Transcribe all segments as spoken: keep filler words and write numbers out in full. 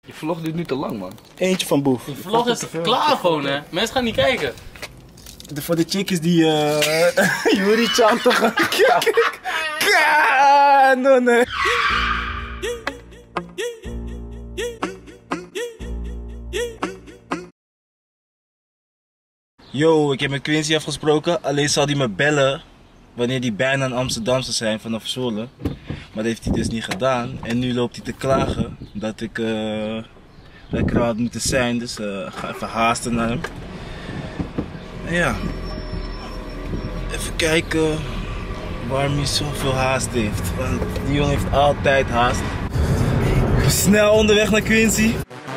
Je vlog duurt nu te lang, man. Eentje van Boef. De vlog is klaar gewoon, hè. Mensen gaan niet kijken. De, voor de chickies die uh, Yuri chanten gaan kijken. No, nee. Yo, ik heb met Quincy afgesproken. Alleen zal hij me bellen wanneer hij bijna in Amsterdam zou zijn vanaf Zwolle. Maar dat heeft hij dus niet gedaan. En nu loopt hij te klagen dat ik uh, lekker had moeten zijn. Dus uh, ga even haasten naar hem. En ja, even kijken waarom hij zoveel haast heeft. Want die jongen heeft altijd haast. Snel onderweg naar Quincy.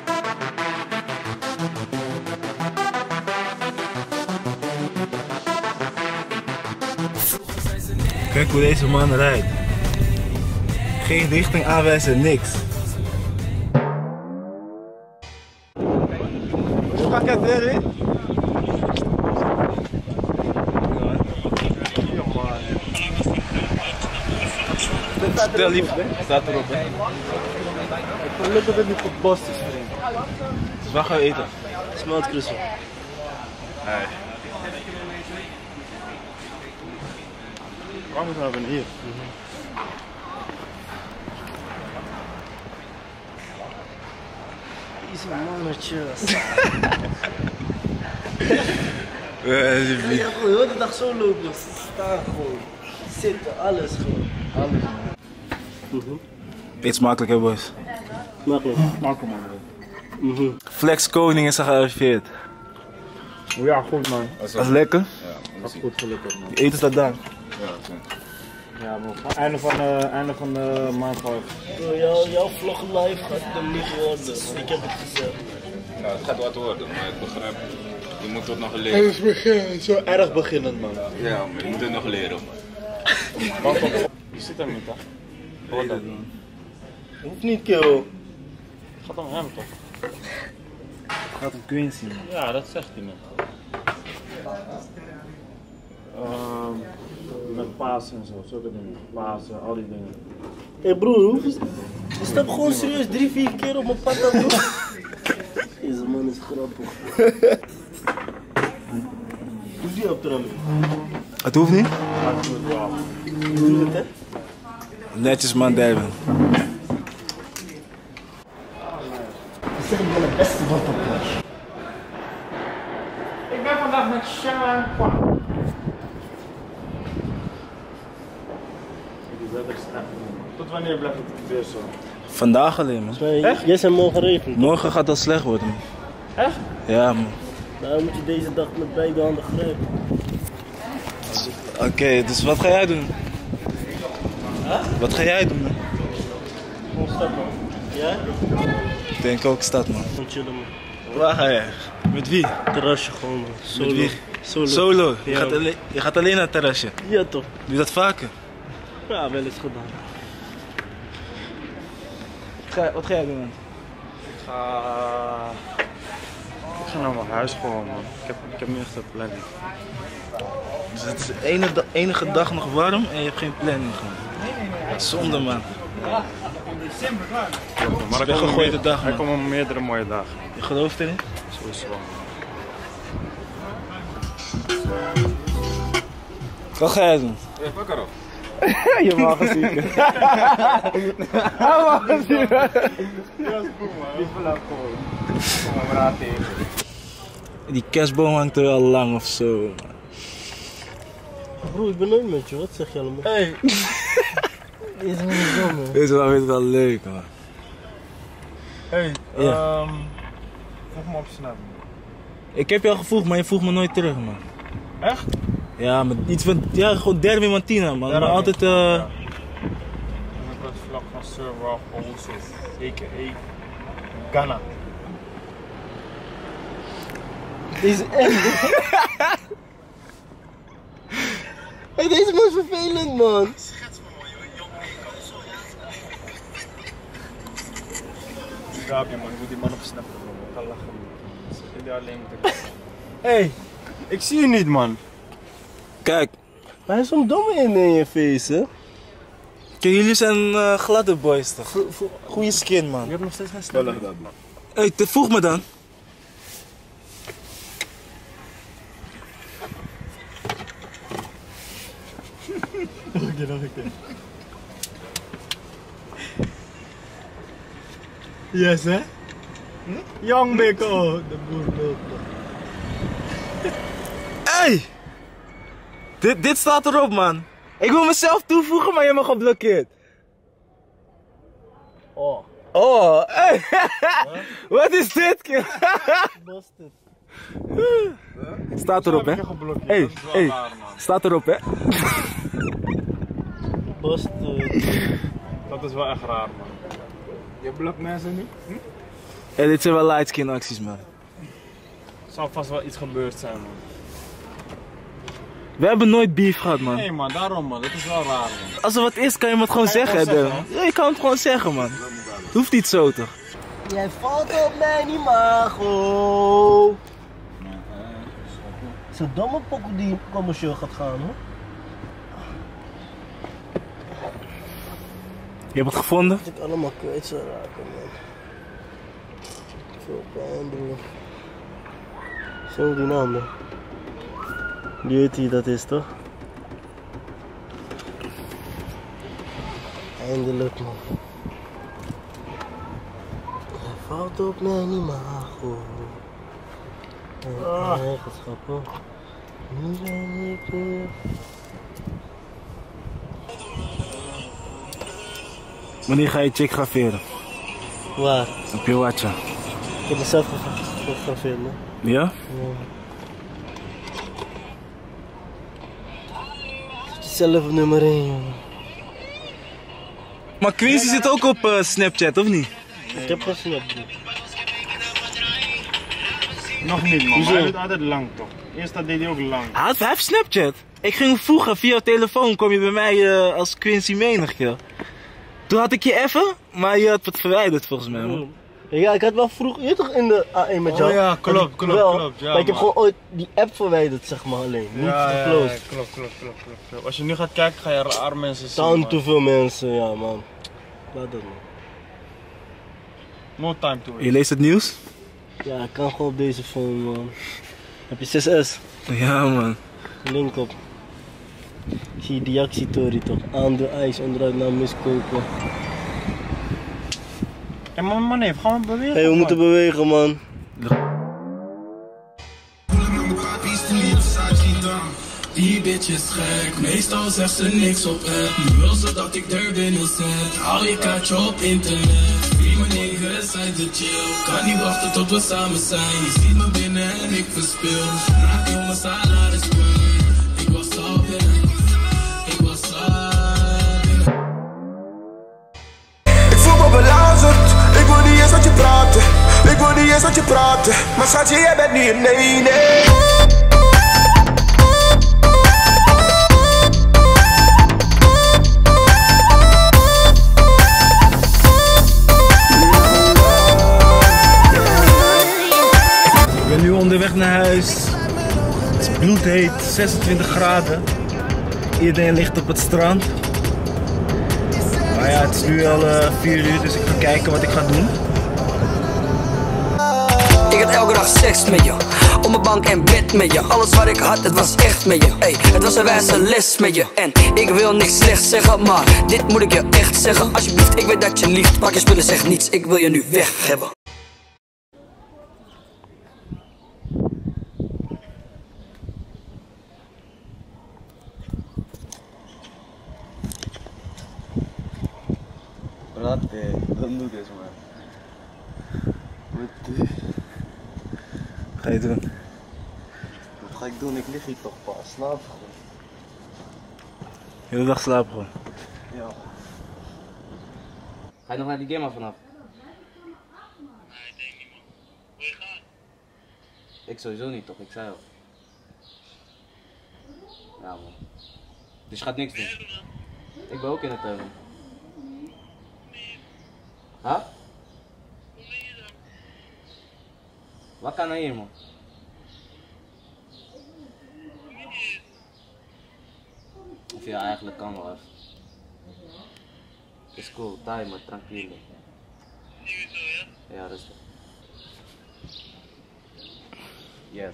Kijk hoe deze man rijdt. Geen richting aanwijzen, niks. Ga ik weer in? Stel lief, staat erop, hè? Ik geluk dat het niet gebost is, vriend. Dus waar gaan we eten? Smeltkrussel. Hey. Waar moeten we naar hier? Is een mannetje. Ik ga gewoon de hele dag zo lopen. Staan gewoon. Zitten, alles gewoon. Alles. Mm-hmm. Eet smakelijk, hè, boys? Smakelijk. Smakelijk, man. Mm-hmm. Flex Koning is er gearriveerd. Ja, goed, man. Dat is lekker? Ja, dat is goed gelukkig, man. Die eten staat daar. Ja, ja, man. Einde van de, einde van de maand gewoon. Jouw, jouw vlog live gaat er niet worden. Ik heb het gezegd. Nou, het gaat wat worden, maar ik begrijp. Je moet het nog leren. Het is beginnen, zo erg beginnend, man. Ja, maar je moet het nog leren, man. Wacht op. Je zit er niet, toch? Hoor dat, man. Hoeft niet, kerel. Het gaat om hem, toch? Het gaat om Quincy, man. Ja, dat zegt hij net. Um, met Pasen en zo, zulke dingen. Pasen, al die dingen. Hé hey broer, hoe is het? Je stapt gewoon serieus drie, vier keer op mijn pad aan doen. Deze man is grappig. Doe die op trouwens. Het hoeft niet? Ja, het hoeft wel. Doe het, hè? Netjes man, David. Ik zeg, ik ben het beste van het plas. Ik ben vandaag met Sha. Tot wanneer blijft het weer zo? Vandaag alleen, man. Echt? Jij zijn morgen regenen. Morgen gaat dat slecht worden, man. Echt? Ja, man. Daarom moet je deze dag met beide handen grijpen. Oké, okay, dus wat ga jij doen? Huh? Wat ga jij doen, man? Gewoon stad, man. Jij? Ik denk ook stad, man. Gewoon chillen, man. Waar ga jij? Met wie? Terrasje gewoon, man. Solo. Met wie? Solo. Solo? Je, ja, gaat alleen, je gaat alleen naar het terrasje? Ja, toch. Doe je dat vaker? Ja, wel eens gedaan. Wat ga, wat ga jij doen, man? Ik ga... Ik ga naar mijn huis gewoon, man. Ik heb, ik heb niet echt een planning. Dus het is de enige, enige dag nog warm en je hebt geen planning gewoon. Nee, nee, nee. Zonde, man. Ja, in december klaar. Maar er komen meer, dag, er komen meerdere mooie dagen. Je gelooft erin? Sowieso. Wat ga jij doen? Ja, pak erop. Je mag het zien. Je mag het zien. Ja, is goed, man. Die verlaat gewoon. Kom maar raad tegen. Die kerstboom hangt er al lang of zo. Bro, ik ben nooit met je. Wat zeg je allemaal? Hey. Dit is wel zo, man. Dit is wel, wel leuk, man. Hey, ja. um, vroeg me op Snap. Ik heb je al gevoegd, maar je vroeg me nooit terug, man. Echt? Ja, maar iets van, ja, gewoon Derwin Martina, man. Ja, maar altijd, eh... Uh... Ja. Ik heb het vlag van Sir Ralph Olsen, a k a. Ghana. Deze is echt... Hey, deze man is vervelend, man. Gaapje, man. Ik moet die man op Snap komen. Ik ga lachen, man. Jullie alleen moeten... Hey, ik zie je niet, man. Kijk. Maar hij is zo'n domme in in je face, hè? Kijk, jullie zijn uh, gladde boys toch? Goeie skin, man. Je hebt nog steeds geen stem. Wel dat, man. Hé, hey, voeg me dan. Nog een keer, nog een keer. Yes, hè? Hm? Young Beko, de boer loopt. Hey! Dit, dit staat erop, man. Ik wil mezelf toevoegen, maar je hebt me geblokkeerd. Oh. Oh, hey! Wat is dit? Bastard. Staat erop, hè? Hey, hey. Staat erop, hè? Bastard. Dat is wel echt raar, man. Je blokt mensen niet? Hm? Hey, dit zijn wel lightskin acties, man. Er zal vast wel iets gebeurd zijn, man. We hebben nooit beef gehad, man. Nee, man, daarom, man. Dat is wel raar, man. Als er wat is, kan je me het gewoon Kan je zeggen, gewoon hè? zeggen, Ja, je kan het gewoon zeggen, man. Het hoeft niet zo, toch? Jij valt op mijn imago. Het is een domme pokoe die commercieel gaat gaan, hoor. Je hebt het gevonden? Dat ik allemaal kwijt zou raken, man. Veel pijn, broer. Zo, die naam, man. Die weet wie dat is, toch? Eindelijk, man. Hij valt op mijn imago. Ah. Eigenschappen. Nu ben ik weer. Wanneer ga je chick graveren? Waar? Op je watcha. Ik heb mezelf gefotografeerd, man. Ja? Ja. Zelf nummer één, jongen. Maar Quincy zit ook op uh, Snapchat, of niet? Ik heb geen Snapchat. Nog niet, man. Hoezo? Maar hij doet altijd lang, toch? Eerst dat deed hij ook lang. Hij, hij heeft Snapchat. Ik ging vroeger via jouw telefoon, kwam je bij mij uh, als Quincy menig keer. Toen had ik je even, maar je had het verwijderd volgens mij, man. Ja, ik had wel vroeg, je toch in de A één met jou? Oh ja, klopt, Dat ik klopt, wel, klopt, ja, maar ik heb man. gewoon ooit die app verwijderd, zeg maar, alleen. Niet Ja, ja, ja, geclosed. klopt, klopt, klopt, klopt, klopt. Als je nu gaat kijken, ga je raar mensen zien, Taan man. te veel mensen, ja, man. Laat dat, man. No time to Je waste. leest het nieuws? Ja, ik kan gewoon op deze phone, man. Heb je zes S? Ja, man. Link op. Zie je die actie-tory toch? Aan de ijs, onderuit naar miskopen. Hé, man, man, even, gaan we bewegen? Hé, hey, we moeten bewegen, man. Die bitch is gek, meestal zegt ze niks op het. Nu wil ze dat ik er binnen zet. Haal je kaartje op internet. Wie mijn niggas zijn te chill. Kan niet wachten tot we samen zijn. Je ziet me binnen en ik verspil. Raak heel mijn salaris kwijt. Ik was al binnen. Ik was al binnen. Ik voel me belazerd. Ik wil niet eens met je praten. Ik wil niet eens met je praten. Maar schatje, jij bent nu een nee, nee. Ik ben nu onderweg naar huis. Het is bloedheet, zesentwintig graden. Iedereen ligt op het strand. Maar ja, het is nu al uh, vier uur, dus ik ga kijken wat ik ga doen. Ik had elke dag seks met je, op mijn bank en bed met je. Alles wat ik had, het was echt met je. Ey, het was een wijze les met je. En ik wil niks slechts zeggen, maar dit moet ik je echt zeggen. Alsjeblieft, ik weet dat je lieft. Pak je spullen, zeg niets, ik wil je nu weg hebben. Ratte, dan doe ik eens maar. Wat, uh, Wat ga je doen? wat ga ik doen? Ik lig hier toch pas. Slaap gewoon. De hele dag slapen gewoon. Ja. Ga je nog naar die game af vanaf? Ik sowieso niet toch, ik zei al. Ja man. Dus je gaat niks doen? Ik ben ook in het tuin. Huh? Wat kan er hier man? Of ja, eigenlijk kan wel even. Is cool, time, tranquilo. Ja, rustig. Yes.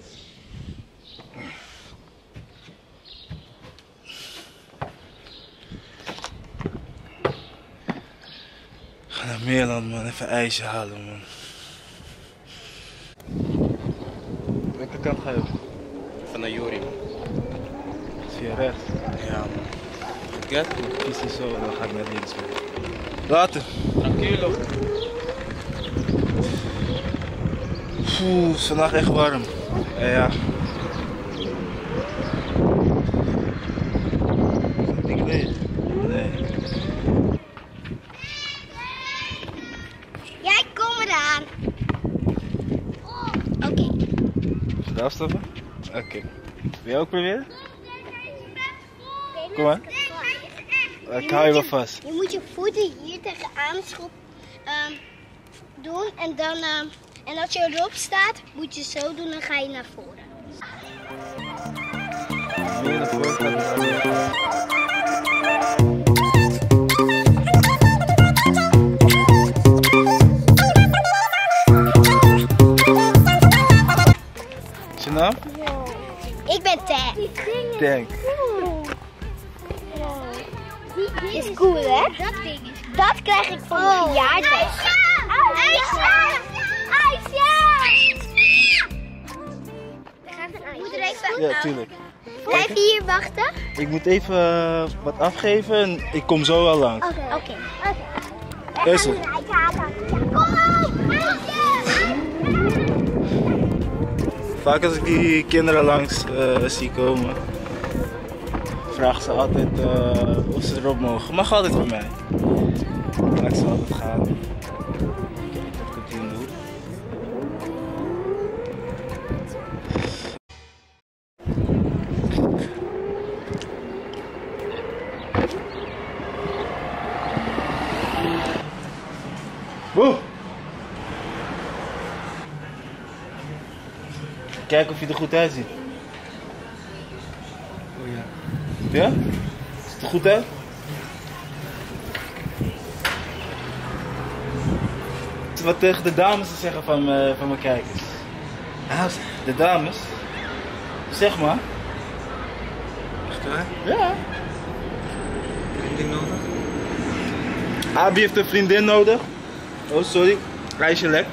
Ga naar Meerland, man. Even ijsje halen, man. Welke kant ga je op? Van naar Jori. Via rechts? Ja, man. Get? Ik kies die zo en dan ga ik naar links weer. Later. Tranquilo. Oeh, het is vandaag echt warm. Ja, ja. Is ik weet. Nee. Jij kom eraan. Oké. Okay. Ga afstappen? Oké. Okay. Wil jij ook proberen? Kom maar. Ik hou je wel vast. Je moet je voeten hier tegenaan schop, um, doen en dan, um, en als je erop staat, moet je zo doen, dan ga je naar voren. Meer naar voren gaat Wat is je naam? Ik ben Tank. Tank. Is cool, hè? Dat ding is cool. Dat krijg ik voor mijn verjaardag. IJsje! IJsje! Moet er even... Ja, tuurlijk. Blijf je hier wachten? Ik moet even uh, wat afgeven en ik kom zo al langs. Oké. Oké. Oké. Is het? Kom op! IJsje! Vaak als ik die kinderen langs uh, zie komen, vragen ze altijd uh, of ze erop mogen. Mag altijd voor mij. Laat ze altijd gaan. Kijk, dat komt hier doen. Woe! Kijk of je er goed uitziet. Oh ja. Ja? Ziet het er goed uit? Wat tegen de dames te zeggen van, uh, van mijn kijkers. Ah, de dames? Zeg maar. Echt waar? Ja. Vriendin nodig? Abi heeft een vriendin nodig. Oh, sorry. Ijsje lek.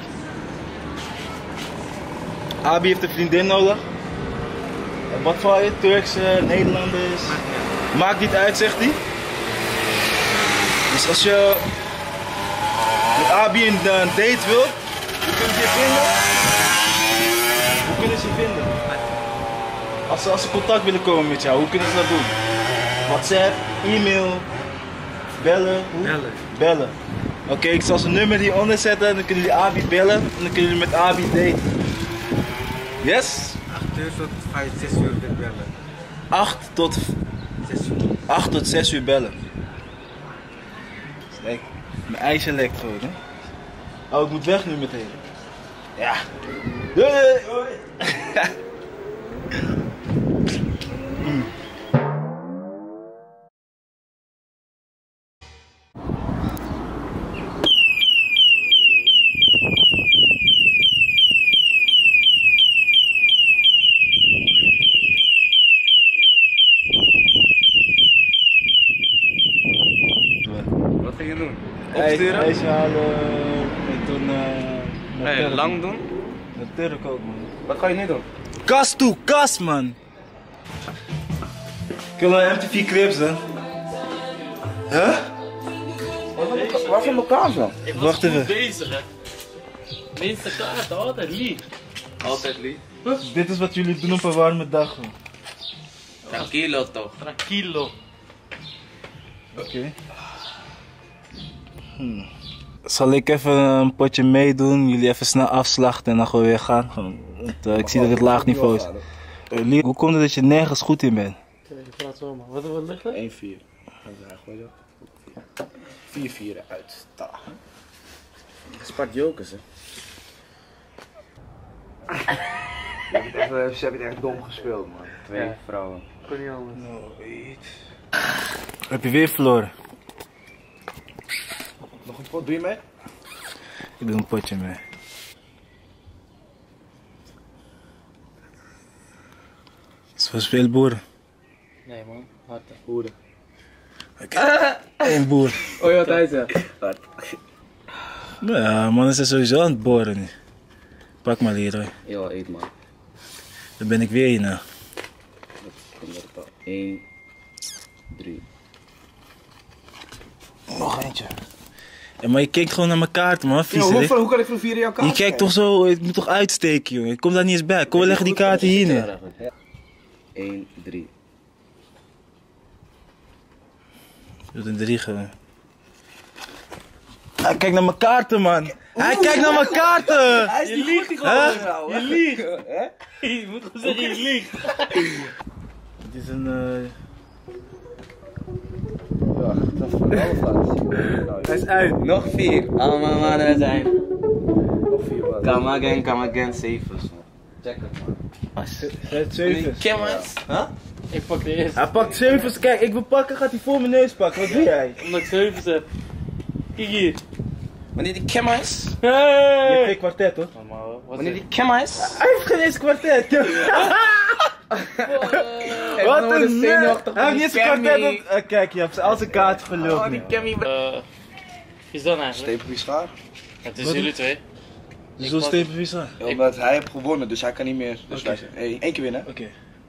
Abi heeft een vriendin nodig. En wat voor je? Turks, uh, Nederlanders? Maakt niet uit, zegt hij. Dus als je met Abi een uh, date wilt, hoe kunnen ze je vinden? Hoe kunnen ze je vinden? Als ze, als ze contact willen komen met jou, hoe kunnen ze dat doen? WhatsApp, e-mail, bellen? Hoe? Bellen. Bellen. Oké, okay, ik zal zijn nummer hieronder zetten en dan kunnen jullie Abi bellen en dan kunnen jullie met Abi daten. Yes? acht uur tot vijf, zes uur bellen. acht tot acht tot zes uur bellen. Kijk, mijn ijsje lekt gewoon, hè? Oh, ik moet weg nu meteen. Ja. Doei! Doei. mm. Wat ga je doen? Opsturen? IJsje halen en toen uh, hey, Turk. lang doen? Met Turk ook, man. Wat ga je nu doen? Kast toe, kast, man! Ik wil een M T V Cribs, hè? Huh? Waar van elkaar dan? Ik was Wacht even. goed bezig, hè. Meeste kaarten, altijd lief. Altijd lief. Dit is wat jullie doen op een warme dag, man. Tranquilo toch? Tranquilo. Oké. Okay. Hmm. Zal ik even een potje meedoen, jullie even snel afslachten en dan gewoon weer gaan? Gewoon, want, uh, ik zie dat het laag niveau is. Uh, Lee, hoe komt het dat je nergens goed in bent? Je praat zo maar. Wat, wat ligt er? één vier. vier vier uit. Spart jokers, hè. Ze hebben het echt dom gespeeld, man. Twee ja. vrouwen. Kon niet anders. Nooit. Heb je weer verloren? Wat doe je mee? Ik doe een potje mee. Zo spelen boeren. Nee man, hard boeren. Oké, okay. Eén boer. Oh je wat hij zegt? Hard. Nou ja, man is er sowieso aan het boren nu. Pak maar Leroy. Ja, eet man. Dan ben ik weer hier nou. Kom er op. één, drie. Nog eentje. Ja, maar je kijkt gewoon naar mijn kaarten, man. Vies, ja, hoe, hoe kan ik voor vier jouw kaarten? Je kijkt toch zo, ik moet toch uitsteken, joh. Ik kom daar niet eens bij. Kom, we leggen die kaarten hier neer. één, drie. Doe een drie gewoon. Hij kijkt naar mijn kaarten, man. Hij kijkt naar mijn kaarten. Hij is niet goed, die gewoon. Je liegt. Je moet gewoon zeggen, je liegt. Het is een... Uh... Ja, dat is voor de half laten. Hij is uit. Nog vier. Allemaal mannen zijn. Nog vier man. Come again, come again, cijfers. Check het man. Zet cijfers. Cameras? Huh? Ik pak de eerste. Hij pakt cijfers. Kijk, ik wil pakken, gaat hij voor mijn neus pakken. Wat doe jij? Omdat ik cijfers heb. Kijk hier. Wanneer die camera is? Je hebt geen kwartet, hoor. Wanneer die camera is? Hij heeft geen eens kwartet. Wat een nerd. Hij heeft niet eens kwartet. Uh, kijk, je hebt al zijn kaarten verloren. Oh, die Cammy. Uh, is dan eigenlijk? Stepenvies schaar. Het is jullie twee. Zo Stepenvies schaar. Ja, omdat hij heeft gewonnen, dus hij kan niet meer. Dus okay. wij, hey, één keer winnen. Oké. Okay.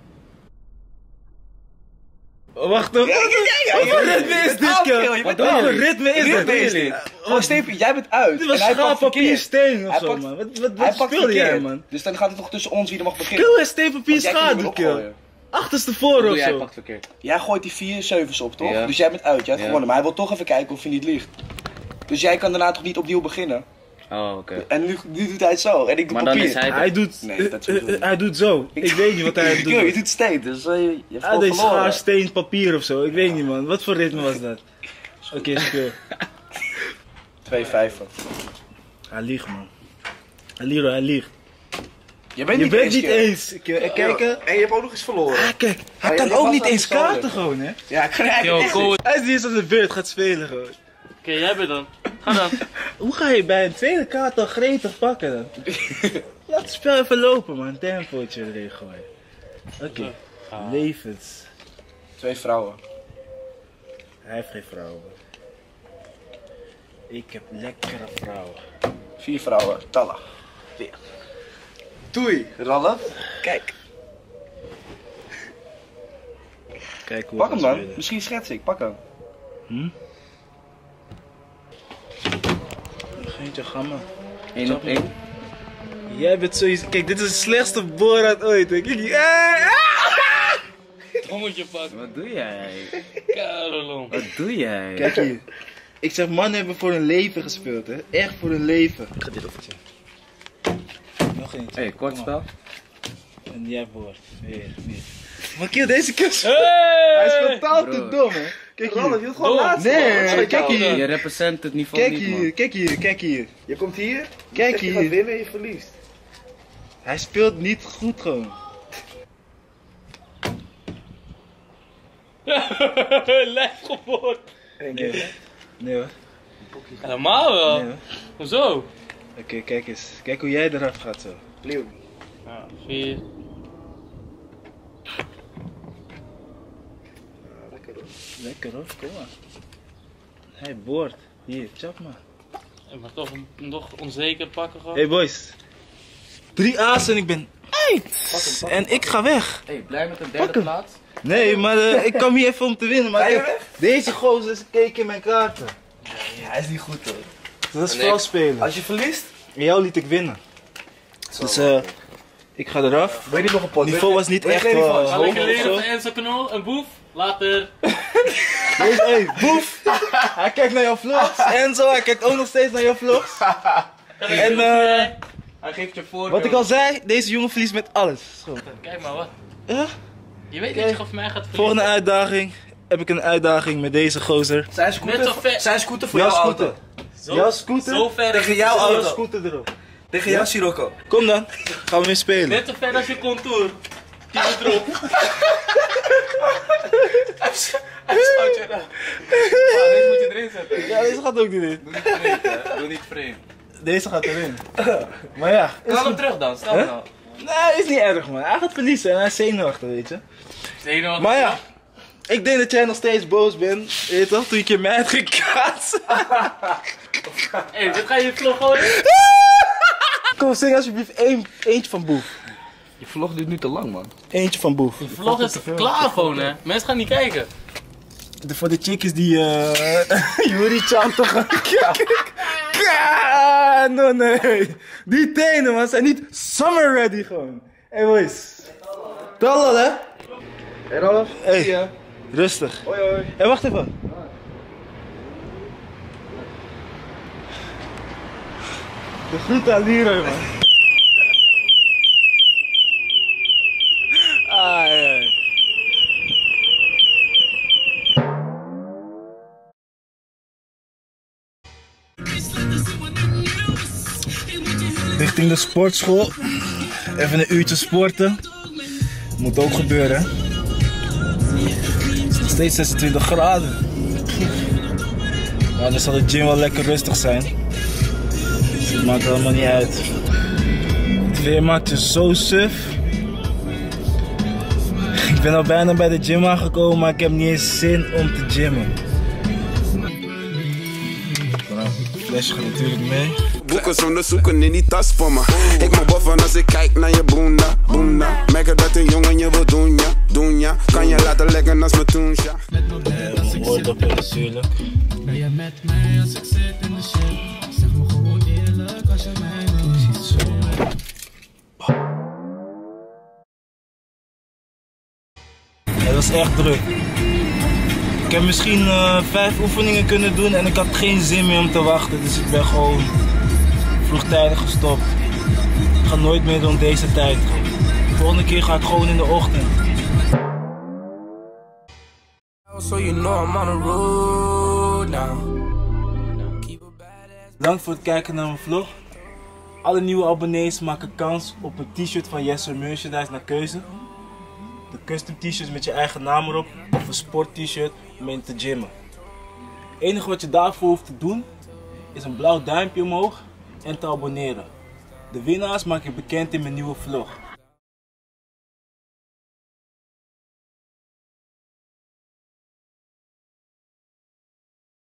Oh, wacht toch? Ja, ja, ja, wat voor ritme is dit, kill? Wat voor ritme is dit? Oh, Stepen, jij bent uit. Dit was schaap, papier, steen of zo, man. Wat, wat, wat speelde jij, man? Dus dan gaat het toch tussen ons wie er mag beginnen. Kill is steen, papier, schaar, kill. Achterstevoren of zo. Jij pakt verkeerd. Jij gooit die vier zevens op, toch? Ja. Dus jij bent uit, jij hebt ja. gewonnen. Maar hij wil toch even kijken of je niet liegt. Dus jij kan daarna toch niet opnieuw beginnen? Oh, oké. Okay. En nu, nu doet hij het zo. En ik doe maar papier. Dan is hij, hij doet... Nee, dat uh, uh, hij doet zo. Ik weet niet wat hij doet. Je doet steen, dus uh, je hebt ah, deze schaar, steen, papier of zo. Ik weet niet, man. Wat voor ritme was dat? Oké, okay, speel. Twee vijven. Hij liegt, man. Hij liegt, hij liegt. Je bent je niet bent eens. Niet eens. Ik, uh, kijken. En je hebt ook nog eens verloren. Ah, kijk. Hij oh, kan ook niet eens kaarten gewoon, hè? Ja, ik kan eigenlijk niet. Hij is niet eens aan de beurt, gaat spelen gewoon. Oké, okay, jij bent dan. Ga dan. Hoe ga je bij een tweede kaart al gretig pakken dan? Laat het spel even lopen, man. Tempootje erin gooien. Oké. Okay. Ah. Levens. Twee vrouwen. Hij heeft geen vrouwen. Ik heb lekkere vrouwen. Vier vrouwen. Talla. Vier. Doei. Ralf. Kijk. Kijk hoe pak hem dan. Spelen. Misschien schets ik. Pak hem. Hm? Geentje gamma. één op één. Jij bent sowieso... Kijk, dit is de slechtste Borat ooit. Kijk hier. Trommetje pakken. Wat doe jij? Karelon. Wat doe jij? Kijk hier. Ik zeg, mannen hebben voor hun leven gespeeld, hè. Echt voor hun leven. Ik ga dit opzetten. Nog eentje. Hé, hey, kort spel. En jij boord. Weer, weer. Maar kill deze kus. Hey! Hij is totaal te dom, hè. Kijk hier. Ralf, je wilt gewoon laatst. Nee, nee, kijk hier. Je represent het niveau kijk niet, hier, man. Kijk hier, kijk hier. Je komt hier. Kijk je hier. Je gaat winnen en je verliest. Hij speelt niet goed gewoon. Lijf geboord. Nee. Nee hoor. Helemaal wel. Nee, hoor. Hoezo? Oké, okay, kijk eens. Kijk hoe jij eraf gaat zo. Leeuw. Ja, vier. Lekker hoor. Lekker hoor, kom maar. Hij boort. Hier, chap maar. Ik mag toch nog onzeker pakken gewoon. Hey boys. Drie A's en ik ben uit. En ik ga weg. Hey, blij met de derde plaats? Nee, maar uh, ik kwam hier even om te winnen. Maar ik, deze gozer is keek in mijn kaarten. Ja, hij is niet goed hoor. Dat is vals spelen. Als je verliest, jou liet ik winnen. Dus uh, ik ga eraf. Weet je nog een pot? Het niveau was niet echt wel Zal ik je leren van Enzo Knol, een boef? Later. Deze, hey, boef! Hij kijkt naar jouw vlogs. Enzo, hij kijkt ook nog steeds naar jouw vlogs. En uh, hij geeft je voor. Wat ik al zei, deze jongen verliest met alles. Zo. Kijk maar wat. Ja? Je weet dat je van mij gaat verliezen. Volgende uitdaging. Heb ik een uitdaging met deze gozer. Zijn scooter, zijn scooter voor jouw, jouw scooter. auto. Zo, jouw scooter? Zo ver tegen jouw auto. Jouw scooter erop. Tegen jou, Sirocco. Kom dan, gaan we weer spelen. Net zo ver als je contour. Die is erop. Schoot je nou. Ja, deze moet je erin zetten. Ja, deze gaat ook niet in. Doe niet vreemd, hè. Doe niet vreemd. Deze gaat erin. Maar ja. Knal hem terug dan, snel huh? nou. Nee, is niet erg man. Hij gaat verliezen en hij is zenuwachtig, weet je. Zenuwachtig? Maar ja. Ik denk dat jij nog steeds boos bent, weet je toch, toen ik je mij had gekaatst. Hé, dit ga je vlog gooien? Kom, zing alsjeblieft één, eentje van Boef. Je vlog duurt nu te lang, man. Eentje van Boef. Je vlog is klaar gewoon, hè. Mensen gaan niet kijken. De, voor de chickies die uh, Yuri-chan toch gaan kijken. Ja, no, nee. Die tenen, man, zijn niet summer ready gewoon. Hey boys. Talal, hè? Hey Rolf. Hey. Ja. Rustig. Hoi hoi. Hé, hey, wacht even. De groet aan Leroy, man. Ah, ja. Richting de sportschool. Even een uurtje sporten. Moet ook gebeuren. Het is nog steeds zesentwintig graden. Maar dan zal de gym wel lekker rustig zijn. Dus het maakt helemaal niet uit. Het weer maakt je zo suf. Ik ben al bijna bij de gym aangekomen, maar ik heb niet eens zin om te gymmen. Het flesje gaat natuurlijk mee. Boeken zonder zoeken in die tas voor me. Ik mag boffen als ik kijk naar je boenda, boenda. Merken dat een jongen je wil doen, ja, doen, ja. Kan je laten leggen als me toen, ja. Mijn oordoppen natuurlijk. Ben je met mij als ik zit in de shit? Zeg me gewoon eerlijk als je mij doet. Zo. Ja, dat is echt druk. Ik heb misschien uh, vijf oefeningen kunnen doen en ik had geen zin meer om te wachten. Dus ik ben gewoon vroegtijdig gestopt. Ik ga nooit meer doen deze tijd. De volgende keer ga ik gewoon in de ochtend. Bedankt voor het kijken naar mijn vlog. Alle nieuwe abonnees maken kans op een t-shirt van Yesser Merchandise naar keuze. De custom t-shirts met je eigen naam erop of een sport t-shirt om in te gymmen. Het enige wat je daarvoor hoeft te doen is een blauw duimpje omhoog en te abonneren. De winnaars maak ik bekend in mijn nieuwe vlog.